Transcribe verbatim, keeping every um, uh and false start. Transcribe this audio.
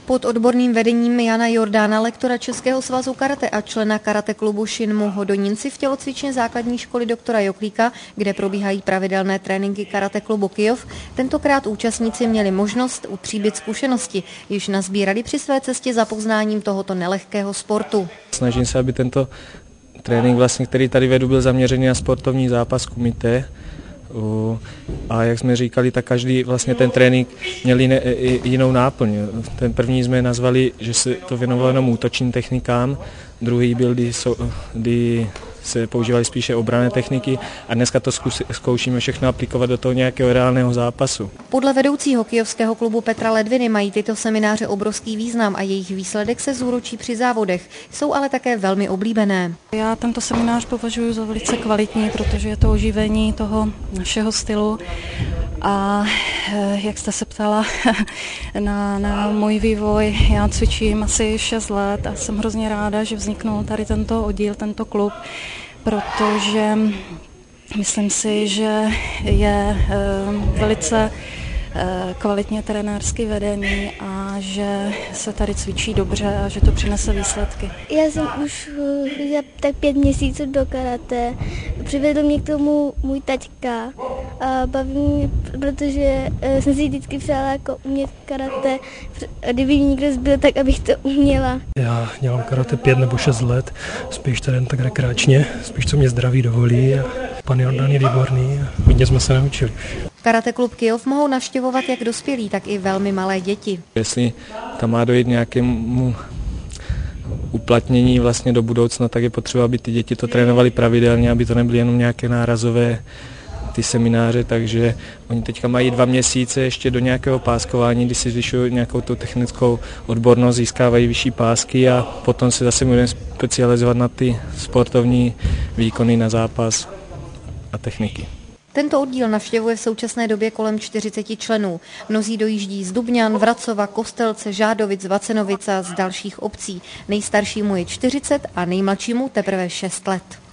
Pod odborným vedením Jana Jordána, lektora Českého svazu karate a člena karate klubu Shinmu Hodoninci v tělocvičně základní školy doktora Joklíka, kde probíhají pravidelné tréninky karate klubu Kyjov, tentokrát účastníci měli možnost utříbit zkušenosti, již nazbírali při své cestě za poznáním tohoto nelehkého sportu. Snažím se, aby tento trénink, vlastně, který tady vedu, byl zaměřený na sportovní zápas kumite. A jak jsme říkali, tak každý vlastně ten trénink měl jiné, jinou náplň. Ten první jsme nazvali, že se to věnovalo jenom útočným technikám, druhý byl, kdy, so, kdy se používaly spíše obranné techniky a dneska to zkoušíme všechno aplikovat do toho nějakého reálného zápasu. Podle vedoucího kyjovského klubu Petra Ledviny mají tyto semináře obrovský význam a jejich výsledek se zúročí při závodech. Jsou ale také velmi oblíbené. Já tento seminář považuji za velice kvalitní, protože je to oživení toho našeho stylu. A jak jste se ptala na, na můj vývoj, já cvičím asi šest let a jsem hrozně ráda, že vzniknul tady tento oddíl, tento klub, protože myslím si, že je velice kvalitně trenérsky vedený a že se tady cvičí dobře a že to přinese výsledky. Já jsem už tak pět měsíců do karate. Přivedl mě k tomu můj taťka a baví mě, protože jsem si vždycky přála jako umět karate. Kdyby mě někdo zbyl, tak abych to uměla. Já dělám karate pět nebo šest let, spíš tady jen tak rekreačně, spíš co mě zdraví dovolí. A pan Jordán je výborný a hodně jsme se naučili. Karate klub Kyjov mohou navštěvovat jak dospělí, tak i velmi malé děti. Jestli tam má dojít nějakému uplatnění vlastně do budoucna, tak je potřeba, aby ty děti to trénovaly pravidelně, aby to nebyly jenom nějaké nárazové ty semináře, takže oni teďka mají dva měsíce ještě do nějakého páskování, kdy si zvyšují nějakou tu technickou odbornost, získávají vyšší pásky a potom se zase budeme specializovat na ty sportovní výkony na zápas a techniky. Tento oddíl navštěvuje v současné době kolem čtyřiceti členů. Mnozí dojíždí z Dubňan, Vracova, Kostelce, Žádovic, Vacenovic a z dalších obcí. Nejstaršímu je čtyřicet a nejmladšímu teprve šest let.